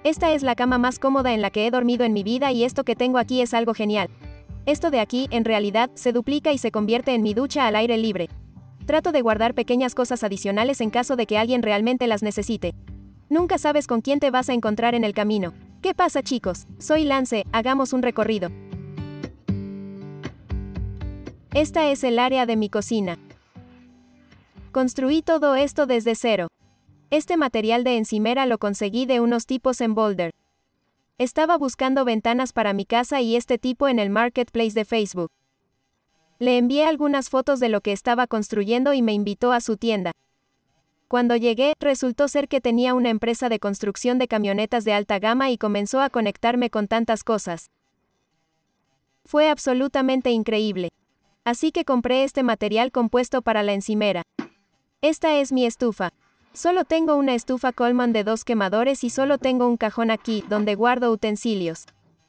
Esta es la cama más cómoda en la que he dormido en mi vida y esto que tengo aquí es algo genial. Esto de aquí, en realidad, se duplica y se convierte en mi ducha al aire libre. Trato de guardar pequeñas cosas adicionales en caso de que alguien realmente las necesite. Nunca sabes con quién te vas a encontrar en el camino. ¿Qué pasa, chicos? Soy Lance, hagamos un recorrido. Esta es el área de mi cocina. Construí todo esto desde cero. Este material de encimera lo conseguí de unos tipos en Boulder. Estaba buscando ventanas para mi casa y este tipo en el marketplace de Facebook. Le envié algunas fotos de lo que estaba construyendo y me invitó a su tienda. Cuando llegué, resultó ser que tenía una empresa de construcción de camionetas de alta gama y comenzó a conectarme con tantas cosas. Fue absolutamente increíble. Así que compré este material compuesto para la encimera. Esta es mi estufa. Solo tengo una estufa Coleman de 2 quemadores y solo tengo un cajón aquí, donde guardo utensilios.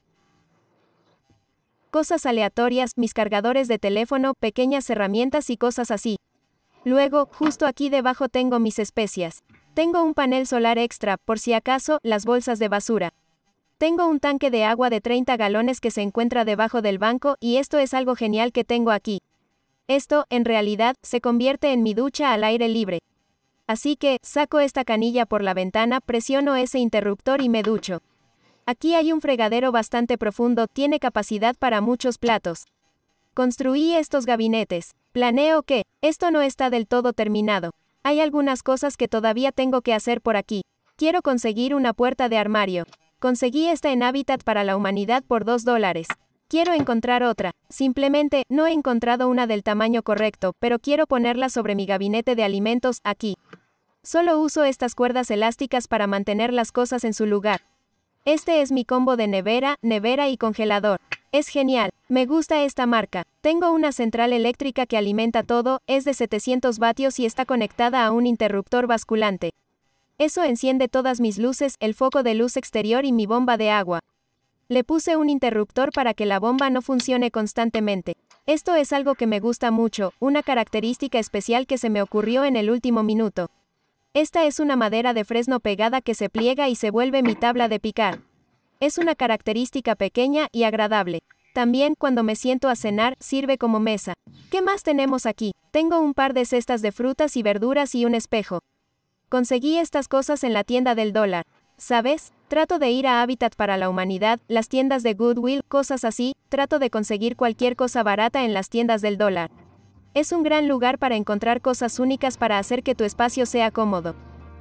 Cosas aleatorias, mis cargadores de teléfono, pequeñas herramientas y cosas así. Luego, justo aquí debajo tengo mis especias. Tengo un panel solar extra, por si acaso, las bolsas de basura. Tengo un tanque de agua de 30 galones que se encuentra debajo del banco y esto es algo genial que tengo aquí. Esto, en realidad, se convierte en mi ducha al aire libre. Así que, saco esta canilla por la ventana, presiono ese interruptor y me ducho. Aquí hay un fregadero bastante profundo, tiene capacidad para muchos platos. Construí estos gabinetes. Planeo que, esto no está del todo terminado. Hay algunas cosas que todavía tengo que hacer por aquí. Quiero conseguir una puerta de armario. Conseguí esta en Habitat para la Humanidad por $2. Quiero encontrar otra. Simplemente, no he encontrado una del tamaño correcto, pero quiero ponerla sobre mi gabinete de alimentos, aquí. Solo uso estas cuerdas elásticas para mantener las cosas en su lugar. Este es mi combo de nevera, nevera y congelador. Es genial. Me gusta esta marca. Tengo una central eléctrica que alimenta todo, es de 700 vatios y está conectada a un interruptor basculante. Eso enciende todas mis luces, el foco de luz exterior y mi bomba de agua. Le puse un interruptor para que la bomba no funcione constantemente. Esto es algo que me gusta mucho, una característica especial que se me ocurrió en el último minuto. Esta es una madera de fresno pegada que se pliega y se vuelve mi tabla de picar. Es una característica pequeña y agradable. También, cuando me siento a cenar, sirve como mesa. ¿Qué más tenemos aquí? Tengo un par de cestas de frutas y verduras y un espejo. Conseguí estas cosas en la tienda del dólar. ¿Sabes? Trato de ir a Habitat para la Humanidad, las tiendas de Goodwill, cosas así, trato de conseguir cualquier cosa barata en las tiendas del dólar. Es un gran lugar para encontrar cosas únicas para hacer que tu espacio sea cómodo.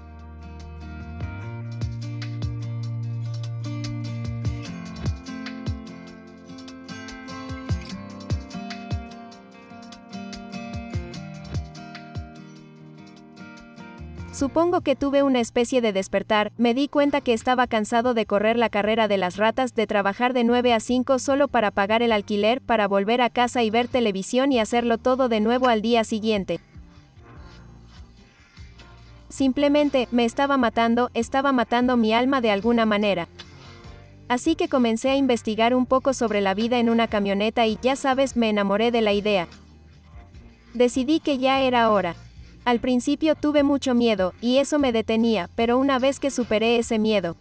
Supongo que tuve una especie de despertar, me di cuenta que estaba cansado de correr la carrera de las ratas, de trabajar de 9 a 5 solo para pagar el alquiler, para volver a casa y ver televisión y hacerlo todo de nuevo al día siguiente. Simplemente, me estaba matando mi alma de alguna manera. Así que comencé a investigar un poco sobre la vida en una camioneta y, ya sabes, me enamoré de la idea. Decidí que ya era hora. Al principio tuve mucho miedo, y eso me detenía, pero una vez que superé ese miedo,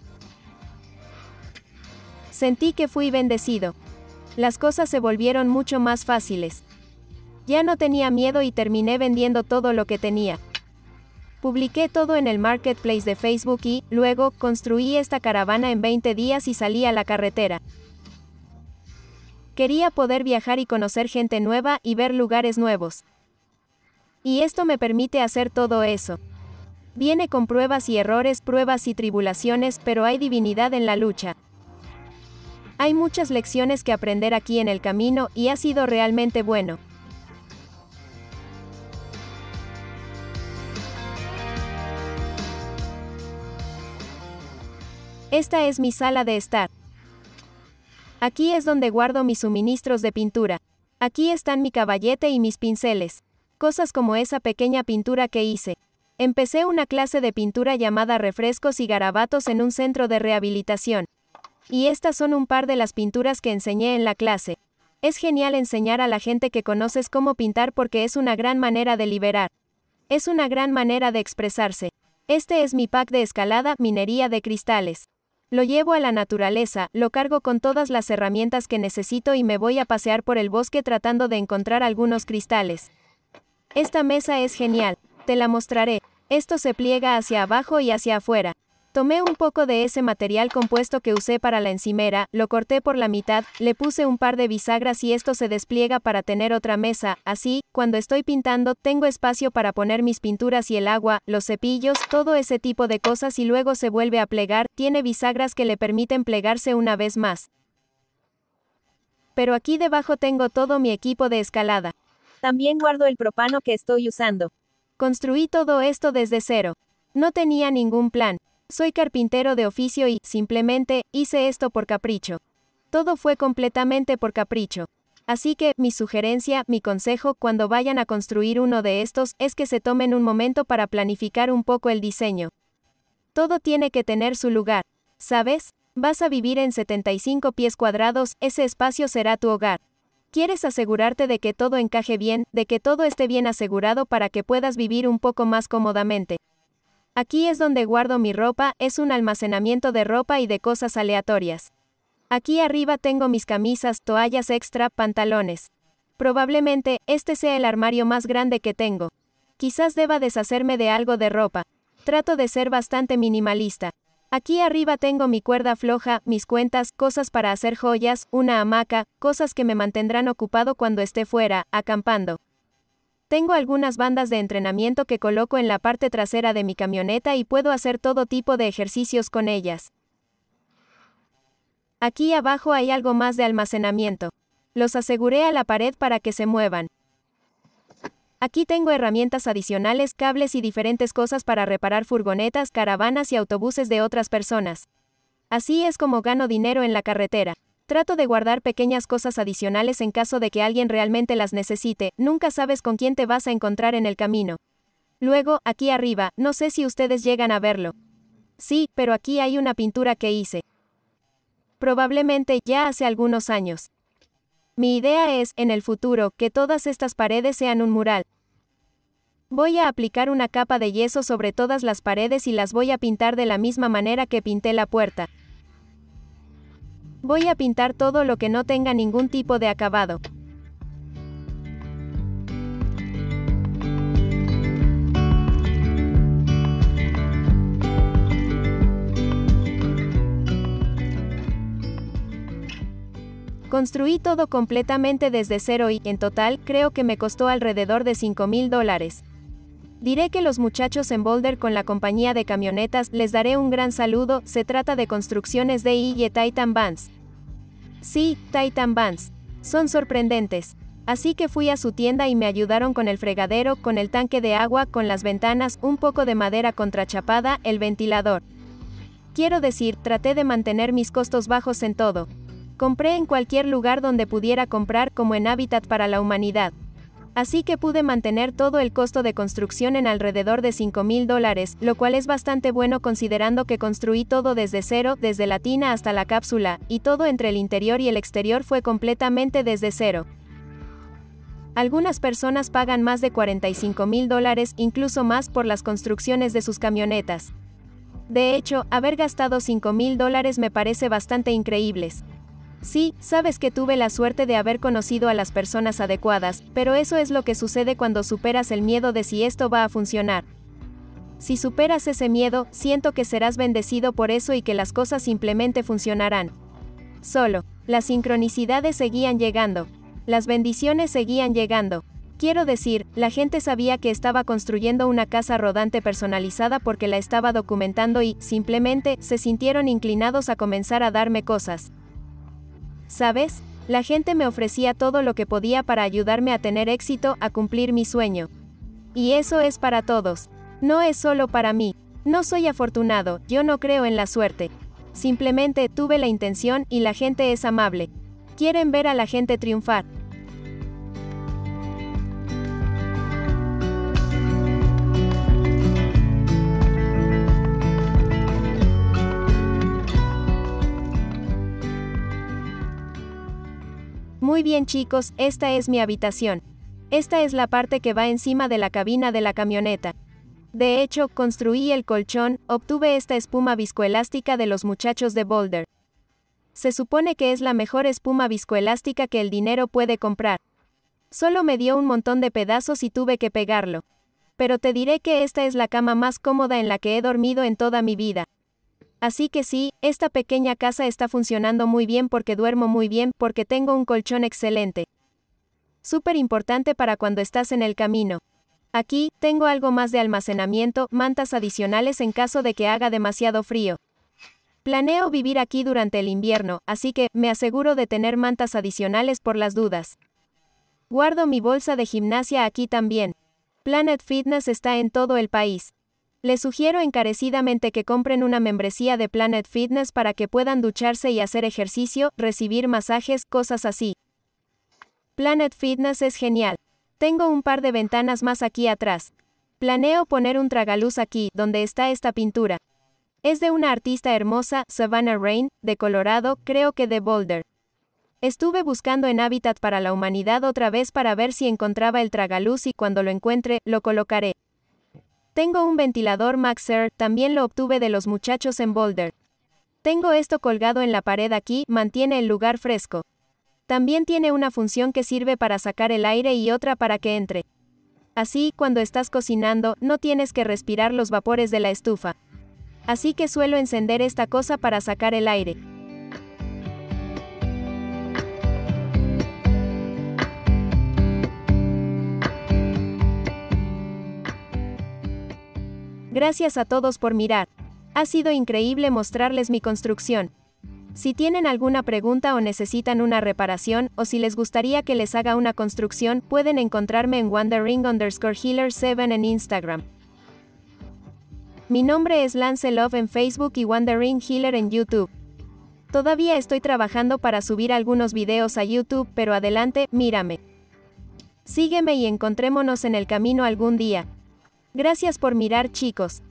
sentí que fui bendecido. Las cosas se volvieron mucho más fáciles. Ya no tenía miedo y terminé vendiendo todo lo que tenía. Publiqué todo en el marketplace de Facebook y, luego, construí esta caravana en 20 días y salí a la carretera. Quería poder viajar y conocer gente nueva y ver lugares nuevos. Y esto me permite hacer todo eso. Viene con pruebas y errores, pruebas y tribulaciones, pero hay divinidad en la lucha. Hay muchas lecciones que aprender aquí en el camino, y ha sido realmente bueno. Esta es mi sala de estar. Aquí es donde guardo mis suministros de pintura. Aquí están mi caballete y mis pinceles. Cosas como esa pequeña pintura que hice. Empecé una clase de pintura llamada Refrescos y Garabatos en un centro de rehabilitación. Y estas son un par de las pinturas que enseñé en la clase. Es genial enseñar a la gente que conoces cómo pintar porque es una gran manera de liberar. Es una gran manera de expresarse. Este es mi pack de escalada, minería de cristales. Lo llevo a la naturaleza, lo cargo con todas las herramientas que necesito y me voy a pasear por el bosque tratando de encontrar algunos cristales. Esta mesa es genial, te la mostraré. Esto se pliega hacia abajo y hacia afuera. Tomé un poco de ese material compuesto que usé para la encimera, lo corté por la mitad, le puse un par de bisagras y esto se despliega para tener otra mesa, así, cuando estoy pintando, tengo espacio para poner mis pinturas y el agua, los cepillos, todo ese tipo de cosas y luego se vuelve a plegar, tiene bisagras que le permiten plegarse una vez más. Pero aquí debajo tengo todo mi equipo de escalada. También guardo el propano que estoy usando. Construí todo esto desde cero. No tenía ningún plan. Soy carpintero de oficio y, simplemente, hice esto por capricho. Todo fue completamente por capricho. Así que, mi sugerencia, mi consejo, cuando vayan a construir uno de estos, es que se tomen un momento para planificar un poco el diseño. Todo tiene que tener su lugar. ¿Sabes? Vas a vivir en 75 pies cuadrados, ese espacio será tu hogar. Quieres asegurarte de que todo encaje bien, de que todo esté bien asegurado para que puedas vivir un poco más cómodamente. Aquí es donde guardo mi ropa, es un almacenamiento de ropa y de cosas aleatorias. Aquí arriba tengo mis camisas, toallas extra, pantalones. Probablemente, este sea el armario más grande que tengo. Quizás deba deshacerme de algo de ropa. Trato de ser bastante minimalista. Aquí arriba tengo mi cuerda floja, mis cuentas, cosas para hacer joyas, una hamaca, cosas que me mantendrán ocupado cuando esté fuera, acampando. Tengo algunas bandas de entrenamiento que coloco en la parte trasera de mi camioneta y puedo hacer todo tipo de ejercicios con ellas. Aquí abajo hay algo más de almacenamiento. Los aseguré a la pared para que se muevan. Aquí tengo herramientas adicionales, cables y diferentes cosas para reparar furgonetas, caravanas y autobuses de otras personas. Así es como gano dinero en la carretera. Trato de guardar pequeñas cosas adicionales en caso de que alguien realmente las necesite, nunca sabes con quién te vas a encontrar en el camino. Luego, aquí arriba, no sé si ustedes llegan a verlo. Sí, pero aquí hay una pintura que hice. Probablemente ya hace algunos años. Mi idea es, en el futuro, que todas estas paredes sean un mural. Voy a aplicar una capa de yeso sobre todas las paredes y las voy a pintar de la misma manera que pinté la puerta. Voy a pintar todo lo que no tenga ningún tipo de acabado. Construí todo completamente desde cero y, en total, creo que me costó alrededor de $5,000. Diré que los muchachos en Boulder con la compañía de camionetas les daré un gran saludo, se trata de construcciones de I.E. Titan Vans. Sí, Titan Vans. Son sorprendentes. Así que fui a su tienda y me ayudaron con el fregadero, con el tanque de agua, con las ventanas, un poco de madera contrachapada, el ventilador. Quiero decir, traté de mantener mis costos bajos en todo. Compré en cualquier lugar donde pudiera comprar como en Hábitat para la Humanidad. Así que pude mantener todo el costo de construcción en alrededor de $5,000, lo cual es bastante bueno considerando que construí todo desde cero, desde la tina hasta la cápsula, y todo entre el interior y el exterior fue completamente desde cero. Algunas personas pagan más de $45,000, incluso más, por las construcciones de sus camionetas. De hecho, haber gastado $5,000 me parece bastante increíbles. Sí, sabes que tuve la suerte de haber conocido a las personas adecuadas, pero eso es lo que sucede cuando superas el miedo de si esto va a funcionar. Si superas ese miedo, siento que serás bendecido por eso y que las cosas simplemente funcionarán. Solo, las sincronicidades seguían llegando. Las bendiciones seguían llegando. Quiero decir, la gente sabía que estaba construyendo una casa rodante personalizada porque la estaba documentando y, simplemente, se sintieron inclinados a comenzar a darme cosas. ¿Sabes? La gente me ofrecía todo lo que podía para ayudarme a tener éxito, a cumplir mi sueño. Y eso es para todos. No es solo para mí. No soy afortunado, yo no creo en la suerte. Simplemente tuve la intención y la gente es amable. Quieren ver a la gente triunfar. Muy bien chicos, esta es mi habitación. Esta es la parte que va encima de la cabina de la camioneta. De hecho, construí el colchón, obtuve esta espuma viscoelástica de los muchachos de Boulder. Se supone que es la mejor espuma viscoelástica que el dinero puede comprar. Solo me dio un montón de pedazos y tuve que pegarlo. Pero te diré que esta es la cama más cómoda en la que he dormido en toda mi vida. Así que sí, esta pequeña casa está funcionando muy bien porque duermo muy bien porque tengo un colchón excelente. Súper importante para cuando estás en el camino. Aquí, tengo algo más de almacenamiento, mantas adicionales en caso de que haga demasiado frío. Planeo vivir aquí durante el invierno, así que, me aseguro de tener mantas adicionales por las dudas. Guardo mi bolsa de gimnasia aquí también. Planet Fitness está en todo el país. Les sugiero encarecidamente que compren una membresía de Planet Fitness para que puedan ducharse y hacer ejercicio, recibir masajes, cosas así. Planet Fitness es genial. Tengo un par de ventanas más aquí atrás. Planeo poner un tragaluz aquí, donde está esta pintura. Es de una artista hermosa, Savannah Rain, de Colorado, creo que de Boulder. Estuve buscando en Hábitat para la Humanidad otra vez para ver si encontraba el tragaluz y cuando lo encuentre, lo colocaré. Tengo un ventilador Maxair, también lo obtuve de los muchachos en Boulder. Tengo esto colgado en la pared aquí, mantiene el lugar fresco. También tiene una función que sirve para sacar el aire y otra para que entre. Así, cuando estás cocinando, no tienes que respirar los vapores de la estufa. Así que suelo encender esta cosa para sacar el aire. Gracias a todos por mirar. Ha sido increíble mostrarles mi construcción. Si tienen alguna pregunta o necesitan una reparación, o si les gustaría que les haga una construcción, pueden encontrarme en Wandering_Healer7 en Instagram. Mi nombre es Lance Love en Facebook y Wandering Healer en YouTube. Todavía estoy trabajando para subir algunos videos a YouTube, pero adelante, mírame. Sígueme y encontrémonos en el camino algún día. Gracias por mirar, chicos.